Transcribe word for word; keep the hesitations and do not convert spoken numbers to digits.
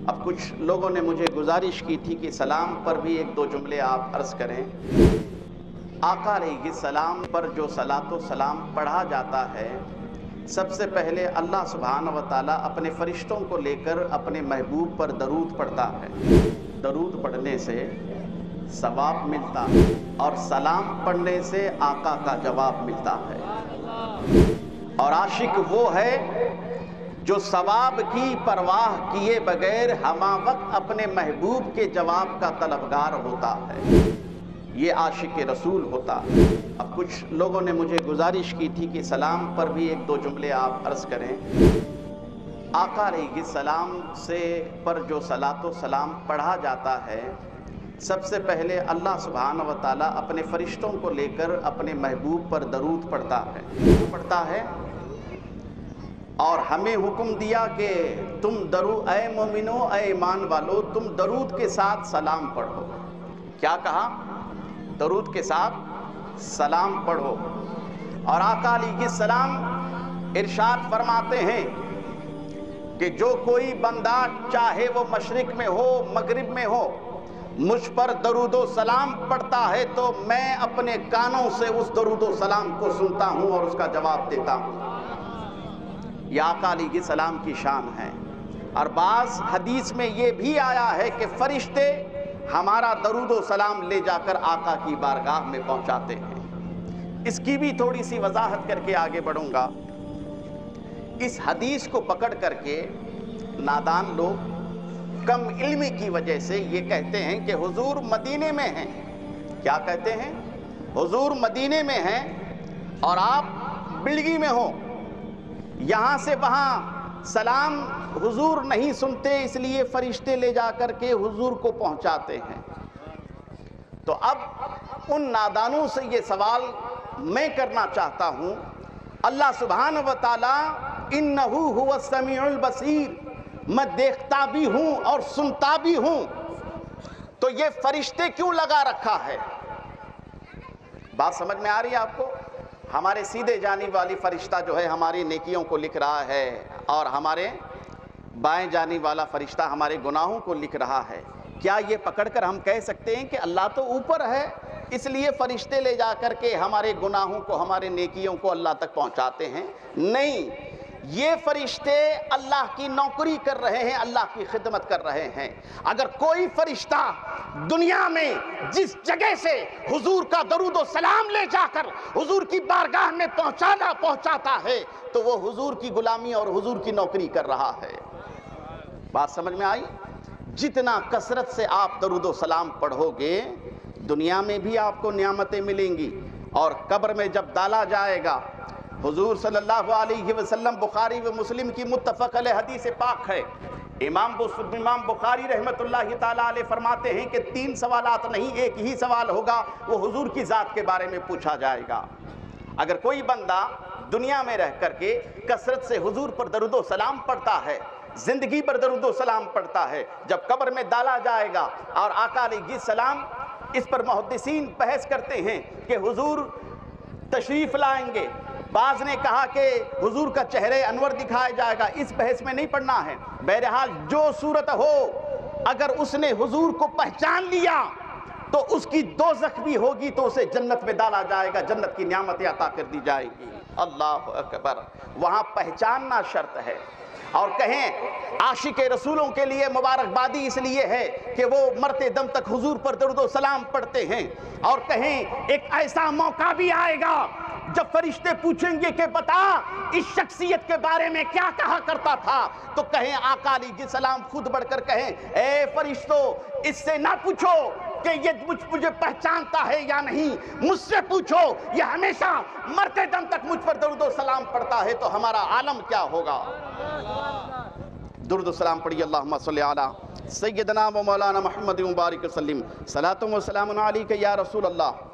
اب کچھ لوگوں نے مجھے گزارش کی تھی کہ سلام پر بھی ایک دو جملے آپ عرض کریں۔ آقا علیہ السلام پر جو صلاۃ و سلام پڑھا جاتا ہے، سب سے پہلے اللہ سبحانہ و تعالیٰ اپنے فرشتوں کو لے کر اپنے محبوب پر درود پڑھتا ہے۔ درود پڑھنے سے ثواب ملتا ہے اور سلام پڑھنے سے آقا کا جواب ملتا ہے۔ اور عاشق وہ ہے جو ثواب کی پرواہ کیے بغیر ہمہ وقت اپنے محبوب کے جواب کا طلبگار ہوتا ہے، یہ عاشق رسول ہوتا ہے۔ اب کچھ لوگوں نے مجھے گزارش کی تھی کہ سلام پر بھی ایک دو جملے آپ عرض کریں۔ آقا علیہ السلام سے پر جو صلاۃ و سلام پڑھا جاتا ہے، سب سے پہلے اللہ سبحانہ و تعالیٰ اپنے فرشتوں کو لے کر اپنے محبوب پر درود پڑھتا ہے پڑھتا ہے اور ہمیں حکم دیا کہ تم درو اے مومنو، اے ایمان والو، تم درود کے ساتھ سلام پڑھو۔ کیا کہا؟ درود کے ساتھ سلام پڑھو۔ اور آقا علیہ السلام ارشاد فرماتے ہیں کہ جو کوئی بندہ چاہے وہ مشرق میں ہو مغرب میں ہو، مجھ پر درود و سلام پڑھتا ہے تو میں اپنے کانوں سے اس درود و سلام کو سنتا ہوں اور اس کا جواب دیتا ہوں۔ یہ آقا علیہ السلام کی شان ہے۔ اور بعض حدیث میں یہ بھی آیا ہے کہ فرشتے ہمارا درود و سلام لے جا کر آقا کی بارگاہ میں پہنچاتے ہیں۔ اس کی بھی تھوڑی سی وضاحت کر کے آگے بڑھوں گا۔ اس حدیث کو پکڑ کر کے نادان لوگ کم علمی کی وجہ سے یہ کہتے ہیں کہ حضور مدینے میں ہیں۔ کیا کہتے ہیں؟ حضور مدینے میں ہیں اور آپ بلگی میں ہو، یہاں سے وہاں سلام حضور نہیں سنتے، اس لیے فرشتے لے جا کر کے حضور کو پہنچاتے ہیں۔ تو اب ان نادانوں سے یہ سوال میں کرنا چاہتا ہوں، اللہ سبحانہ و تعالیٰ انہو هو السمیع البصیر، میں دیکھتا بھی ہوں اور سنتا بھی ہوں، تو یہ فرشتے کیوں لگا رکھا ہے؟ بات سمجھ میں آ رہی ہے آپ کو؟ ہمارے سیدھے جانب والی فرشتہ جو ہے ہماری نیکیوں کو لکھ رہا ہے اور ہمارے بائیں جانب والا فرشتہ ہمارے گناہوں کو لکھ رہا ہے۔ کیا یہ پکڑ کر ہم کہہ سکتے ہیں کہ اللہ تو اوپر ہے اس لیے فرشتے لے جا کر کے ہمارے گناہوں کو، ہمارے نیکیوں کو اللہ تک پہنچاتے ہیں؟ نہیں، یہ فرشتے اللہ کی نوکری کر رہے ہیں، اللہ کی خدمت کر رہے ہیں۔ اگر کوئی فرشتہ دنیا میں جس جگہ سے حضور کا درود و سلام لے جا کر حضور کی بارگاہ میں پہنچانا پہنچاتا ہے تو وہ حضور کی غلامی اور حضور کی نوکری کر رہا ہے۔ بات سمجھ میں آئی؟ جتنا کثرت سے آپ درود و سلام پڑھو گے، دنیا میں بھی آپ کو نعمتیں ملیں گی اور قبر میں جب ڈالا جائے گا، حضور صلی اللہ علیہ وسلم، بخاری و مسلم کی متفق علیہ حدیث پاک ہے، امام امام بخاری رحمت اللہ تعالیٰ علیہ فرماتے ہیں کہ تین سوالات نہیں، ایک ہی سوال ہوگا، وہ حضور کی ذات کے بارے میں پوچھا جائے گا۔ اگر کوئی بندہ دنیا میں رہ کر کے کثرت سے حضور پر درود و سلام پڑھتا ہے، زندگی پر درود و سلام پڑھتا ہے، جب قبر میں ڈالا جائے گا اور آقا علیہ السلام، اس پر محدثین بحث کرتے ہیں کہ حضور تشریف لائیں گے، بعض نے کہا کہ حضور کا چہرے انور دکھایا جائے گا، اس بحث میں نہیں پڑھنا ہے۔ بہرحال جو صورت ہو، اگر اس نے حضور کو پہچان لیا تو اس کی دوزخ بھی ہوگی تو اسے جنت میں ڈالا جائے گا، جنت کی نعمتیں عطا کر دی جائے گی۔ اللہ اکبر! وہاں پہچاننا شرط ہے۔ اور کہیں عاشق رسولوں کے لیے مبارکبادی اس لیے ہے کہ وہ مرتے دم تک حضور پر درود و سلام پڑھتے ہیں۔ اور کہیں ایک ایسا موقع بھی آئے گا جب فرشتے پوچھیں گے کہ بتا اس شخصیت کے بارے میں کیا کہا کرتا تھا، تو کہیں آقا علیہ السلام خود بڑھ کر کہیں اے فرشتوں، اس سے نہ پوچھو کہ یہ مجھ مجھے پہچانتا ہے یا نہیں، مجھ سے پوچھو یہ ہمیشہ مرتے دم تک مجھ پر درود و سلام پڑھتا ہے تو ہمارا عالم کیا ہوگا۔ درود و سلام پڑھیے، اللہم صلی علی سیدنا و مولانا محمد مبارک وسلم، صلاۃ و سلام علیک یا رسول اللہ۔